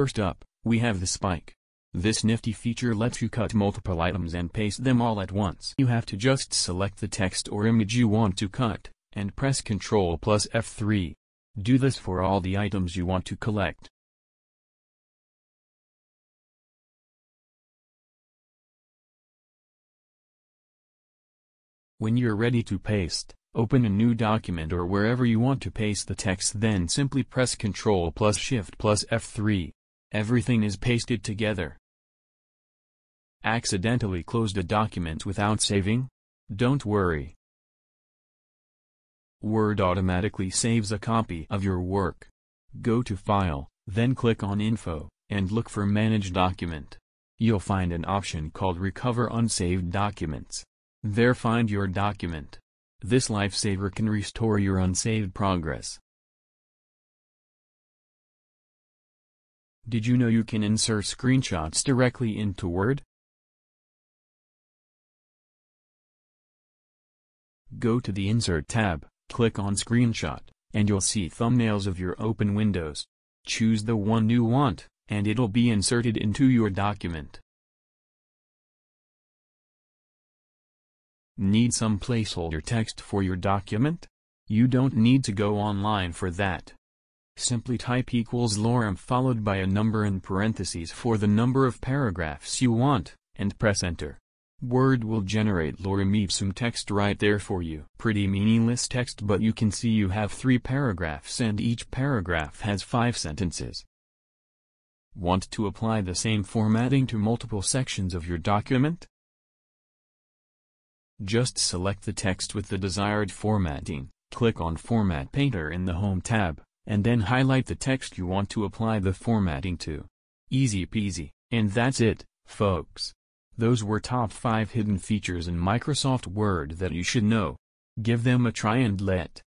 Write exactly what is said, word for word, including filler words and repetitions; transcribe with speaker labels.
Speaker 1: First up, we have the spike. This nifty feature lets you cut multiple items and paste them all at once. You have to just select the text or image you want to cut, and press control plus F three. Do this for all the items you want to collect. When you're ready to paste, open a new document or wherever you want to paste the text, then simply press control plus shift plus F three. Everything is pasted together. Accidentally closed a document without saving? Don't worry. Word automatically saves a copy of your work. Go to File, then click on Info, and look for Manage Document. You'll find an option called Recover Unsaved Documents. There find your document. This lifesaver can restore your unsaved progress. Did you know you can insert screenshots directly into Word? Go to the Insert tab, click on Screenshot, and you'll see thumbnails of your open windows. Choose the one you want, and it'll be inserted into your document. Need some placeholder text for your document? You don't need to go online for that. Simply type equals lorem followed by a number in parentheses for the number of paragraphs you want, and press enter. Word will generate lorem ipsum text right there for you. Pretty meaningless text, but you can see you have three paragraphs and each paragraph has five sentences. Want to apply the same formatting to multiple sections of your document? Just select the text with the desired formatting, click on Format Painter in the Home tab, and then highlight the text you want to apply the formatting to. Easy peasy, and that's it, folks. Those were top five hidden features in Microsoft Word that you should know. Give them a try and let